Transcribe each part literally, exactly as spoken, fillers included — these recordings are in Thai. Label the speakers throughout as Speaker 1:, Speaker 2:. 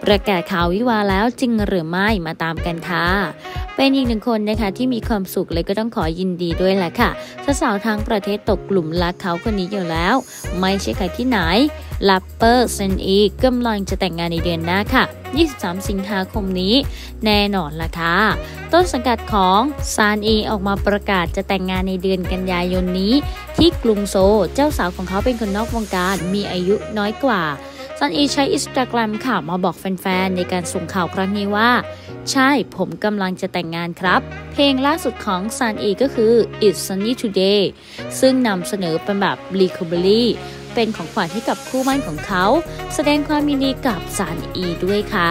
Speaker 1: ประกาศข่าววิวาห์แล้วจริงหรือไม่มาตามกันค่ะเป็นอีกหนึ่งคนนะคะที่มีความสุขเลยก็ต้องขอยินดีด้วยแหละค่ะสาวๆทั้งประเทศตกกลุ่มรักเขาคนนี้อยู่แล้วไม่ใช่ใครที่ไหนแรปเปอร์เซนอีกำลังจะแต่งงานในเดือนหน้าค่ะยี่สิบสามสิงหาคมนี้แน่นอนละค่ะต้นสังกัดของซานอีออกมาประกาศจะแต่งงานในเดือนกันยายนนี้ที่กรุงโซลเจ้าสาวของเขาเป็นคนนอกวงการมีอายุน้อยกว่าซานอีใช้อินสตาแกรมค่ะมาบอกแฟนๆในการส่งข่าวครั้งนี้ว่าใช่ผมกำลังจะแต่งงานครับเพลงล่าสุดของซานอีก็คือ It's Sunny Today ซึ่งนำเสนอเป็นแบบ Recovery เป็นของขวัญให้กับคู่มั่นของเขาแสดงความยินดีกับซานอีด้วยค่ะ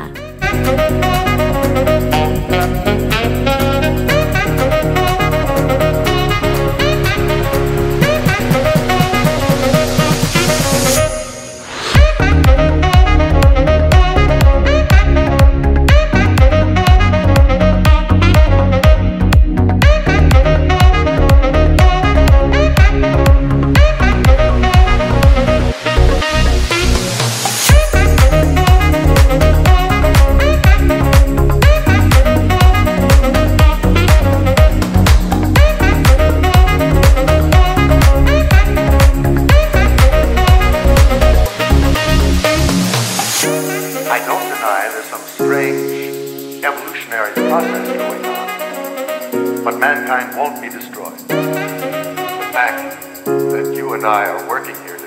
Speaker 2: I don't deny there's some strange evolutionary process going on, but mankind won't be destroyed. The fact that you and I are working here